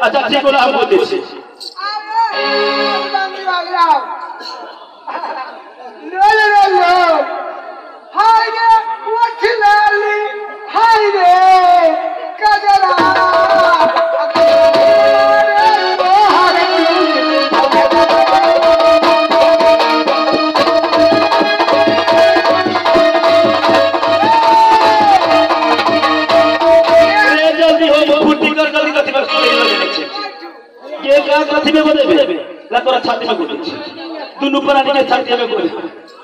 अच्छा ठीक होला हम बोलते छी लो हाय रे उठलाली हाय रे कजरा ये का कथि में बोलेबे ला तोरा छाती में गोली दुनु प्राणी के छाती में गोली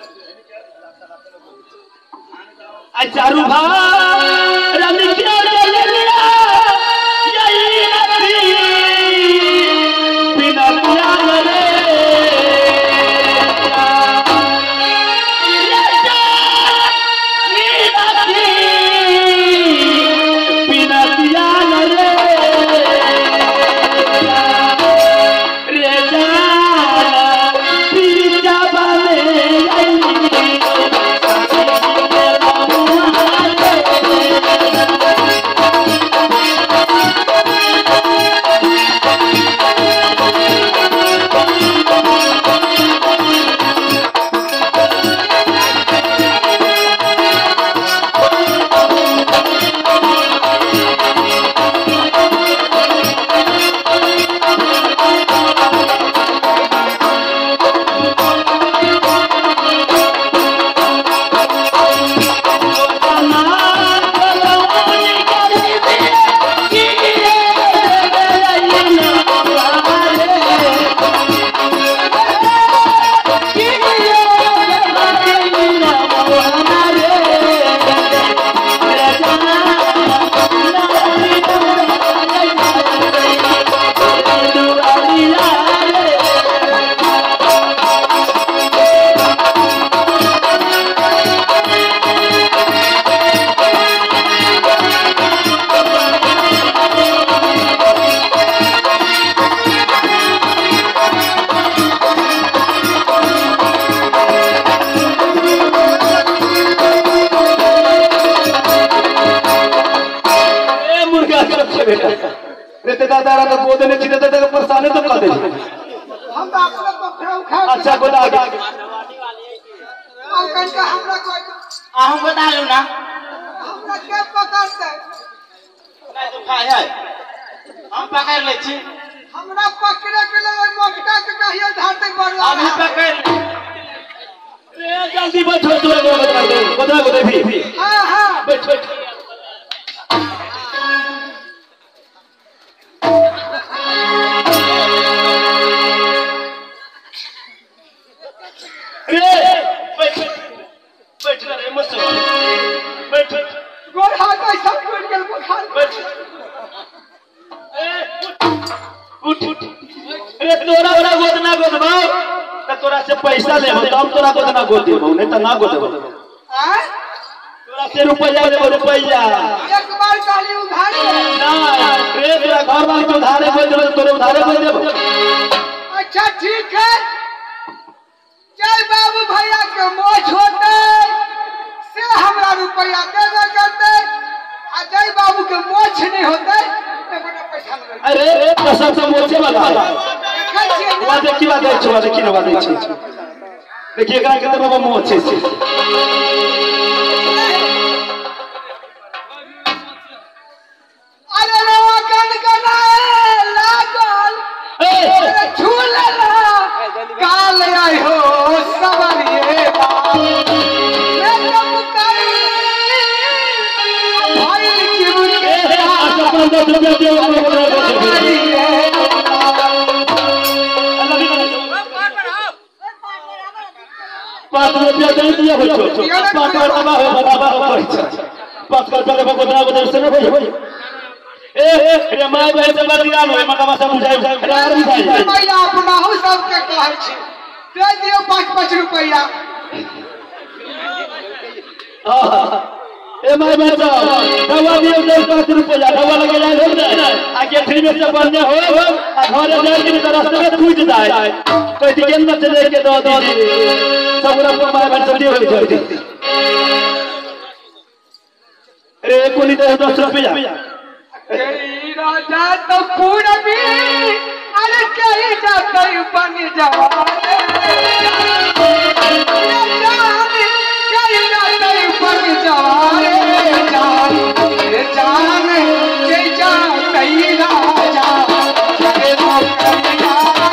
आ चारू भाई रानी के ले लिया यही नदी बिना प्यार रे बिना प्यार रे दादा तो गोद ने चिन्ह दे परेशानी तो कर दे हम तो अपने को खा अच्छा गोदा आगे अंकल का हमरा कोई हम बता लो ना हमरा के पकड़ते नहीं तो खाए है हम पकड़ ले छी हमरा पकड़े के लिए मोटका के कहियो धारते बड़वा अभी पकड़ ए जल्दी बैठो तोरे गोदा गोदा भी हां हां बैठ तोरा से पैसा ले हम तोरा को ना गोद देबो नहीं त ना गोद देबो हैं तोरा से रुपया देबो रुपया एक बार काली उधार ना रे तेरा घर वाले को उधारे कोई देबो तोरे उधारे कोई देबो अच्छा ठीक है जय बाबू भैया के मोछ होते से हमरा रुपया देबे करते आ जय बाबू के मोछ नहीं होते एगोटा पैसा लगे अरे कसम से मोछे वाला बात की बात है छुआ देखी ना बात है देखिए एकरा के तो बाबा मोछ छे अरे रे कन कनाए लागल अरे झूलला काल आई हो सवरिए बाप ये कब करी भाई की मुझे अच्छा 5 रुपया दे पाँच रुपया दे दिया बच्चों 5 रुपया गोदा गोदा से न भाई ए रे माय भाई से बतिया लो मका भाषा बुझाई यार बुझाई भैया अपना हो सब के कहै छी दे दियो 5 रुपया ए माय भाई दवा दियो 10 रुपया दवा लगे जाए आगे फ्री में से बनने हो आ घरे जाए कि रास्ते में छूट जाए कोई दिक्कत न चले के दो सब रब माय भाई सब दियो जल्दी रे कोनी 10 रुपया तेरी राजा तो पूरा भी जाते बन जवारे चल जाते बन जवारे जान के जाते राजा जगे तो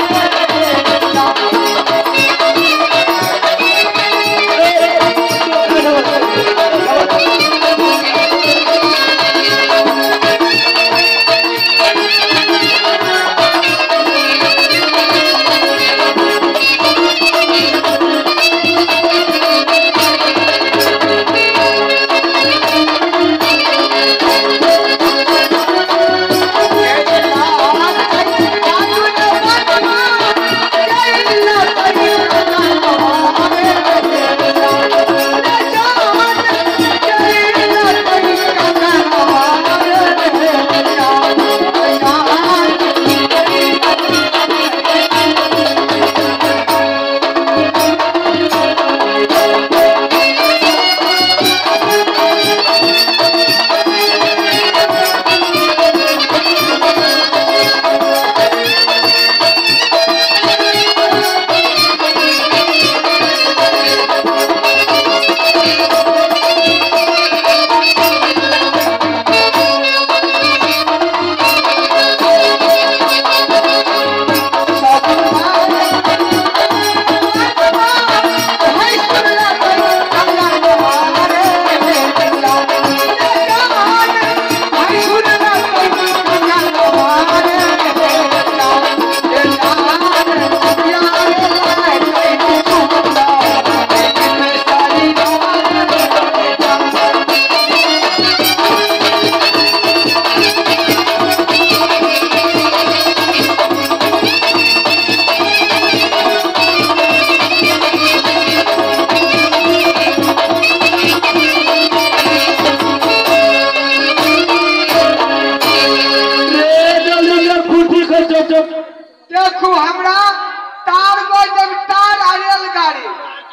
देखो हमरा तार गोजम तार आ रेलगाड़ी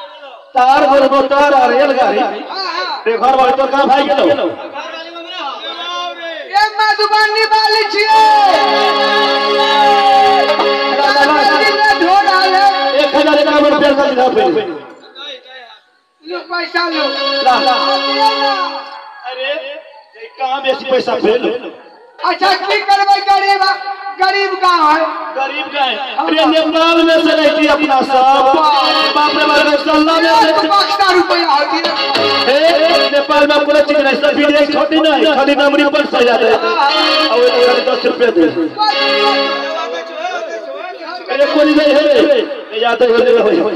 तार बोलबो तार आ रेलगाड़ी रे घर वाले तो कहां भाई गेलो ये मधुबनी वाली छिए ढोल आले 1051 रुपया का दिखा पे लो पैसा लो ला अरे कहां बेसी पैसा भेलो अच्छा की करबे गरीब गांव है गरीब का है अरे नेपाल में से रहती अपना सब बाप रे बाप सल्ला में 1 रुपया होती है नेपाल में पूरा चीज नहीं सब वीडियो छोटी नहीं खाली नंबरी पर सही जाता है और ये 10 रुपए दे अरे कोई नहीं है रे जाते हो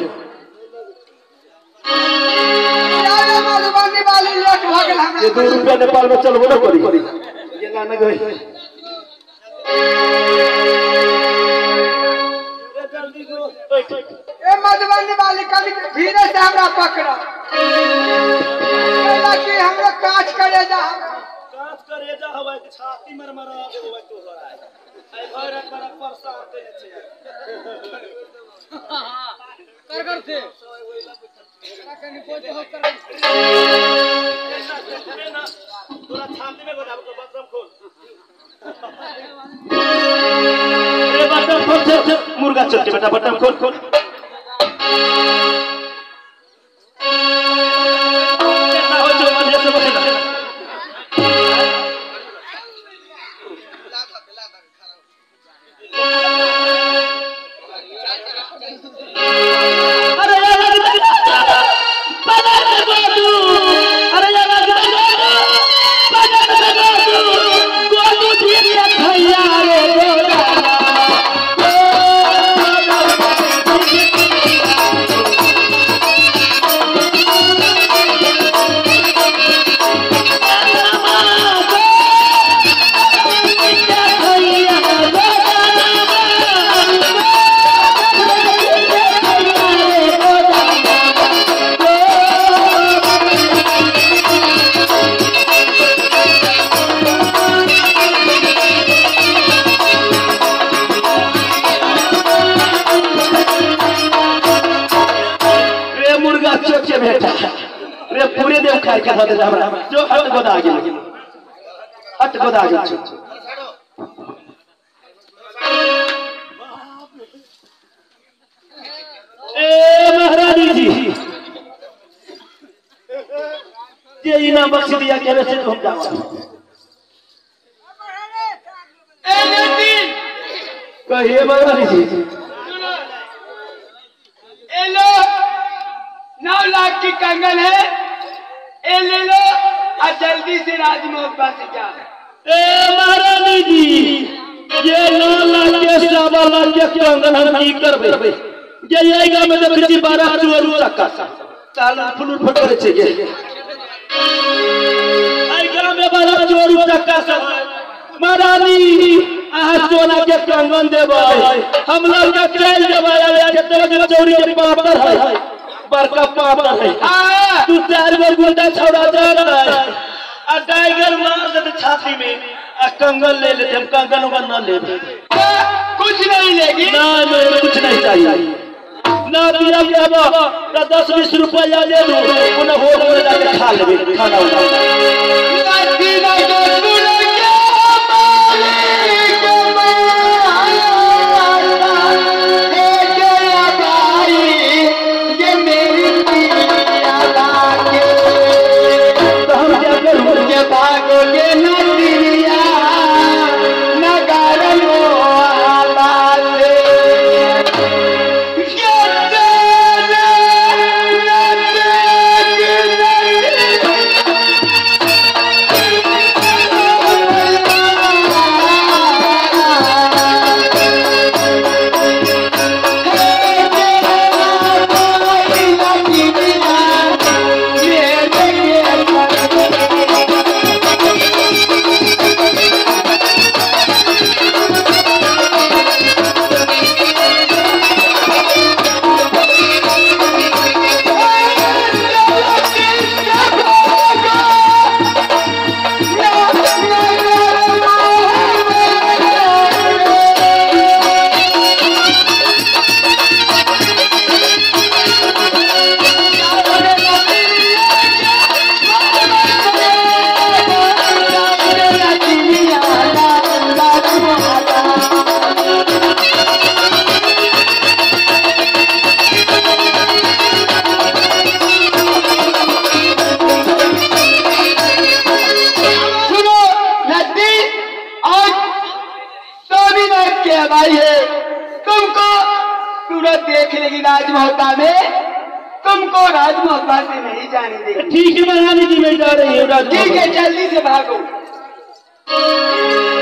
यार मधुबनी वाली लेट भ गेल हमरा ये 2 रुपया नेपाल में चलबो ना करी ये गाना गई ए मधुबनी वाली कभी धीरे से हमरा पकड़ा कि हमरा काज करे जा हवा छाती मरमरा होवे तो आई घर बड़ा परेशान करे छे कर थे कनी कोई तो कर तोरा छाती में बजाब को बटन खोल ए बटन खोल मुर्गा चल बेटा बटन खोल कितना हो जो मन से बता पूरे देव खाए के साथ हमरा जो हट गोदा गेल हट गोदा गेल नाम बख्श दिया के वैसे घूम जाओ कहिए महारानी जी। ए लो 9 लाख की कंगन है, ए ले लो और जल्दी से राजमहल पास जा। ए महारानी जी ये 9 लाख के 7 लाख के कंगन हम नहीं करबे। ये आएगा में तो किसी 12 चोरू चक्का साल फुल फटरे छे के आएगा में 12 चोरू चक्का सब महारानी आहा सोना के कंगन देबे हम लोग के चल देबे के तो चोरी के पापर है बड़का पापर है तू 4 बार गुंडा छोड़ा जा रहा है आ टाइगर मार दे छाती में आ कंगन ले लेते हम कंगन का न ले कुछ नहीं लेगी ना मेरे कुछ नहीं चाहिए ना दिया के बाबा 10-20 रुपया दे दो उन्हें होटल में जाके खा लेबे खाना देख लेगी राजमहल में, तुमको राजमहल से नहीं जाने देगी। ठीक है महारानी जी मैं जा रही हूँ। ठीक है जल्दी से भागो।